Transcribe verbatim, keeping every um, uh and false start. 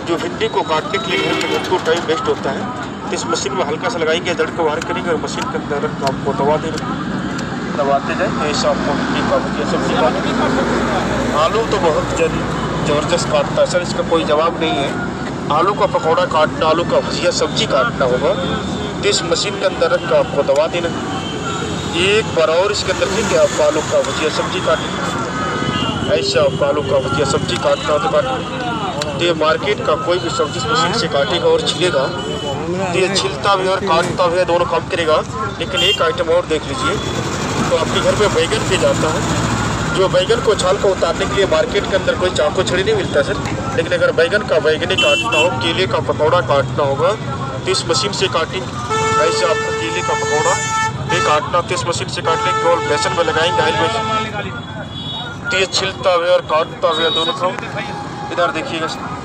जो भिंडी को काटने के लिए घर में हमको टाइम वेस्ट होता है, तो इस मशीन में हल्का सा लगाएंगे, जड़ को बाहर करेंगे और मशीन के अंदर रख आपको दबा देंगे, दबाते जाए तो ऐसा आपको भिंडी का भुजिया सब्जी काट। आलू तो बहुत ज़बरदस्त काटता है सर, इसका कोई जवाब नहीं है। आलू का पकौड़ा काटना, आलू का भुजिया सब्जी काटना होगा तो इस मशीन के अंदर रख कर आपको दबा देना। एक बार और इसके अंदर फिर आप आलू का भुजिया सब्जी काटें, ऐसा आप आलू का भुजिया सब्जी काटना हो तो काटें। तो ये मार्केट का कोई भी सब्जी मशीन से काटेगा और छिलेगा तो ये छिलता भी और काटता भी दोनों काम करेगा। लेकिन एक आइटम और देख लीजिए, तो आपके घर में बैगन पे जाता है, जो बैगन को छाल को उतारने के लिए मार्केट के अंदर कोई चाकू छड़ी नहीं मिलता सर, लेकिन अगर बैगन का बैगनी काटना हो, केले का पकौड़ा काटना होगा तो इस मशीन से काटेंगे। ऐसे आपको केले का पकौड़ा भी काटना तो इस मशीन से काट लेंगे और बेसन में लगाएंगे, ऑयल में, तो ये छिलता हुआ और काटता हुआ दोनों को। इधर देखिएगा।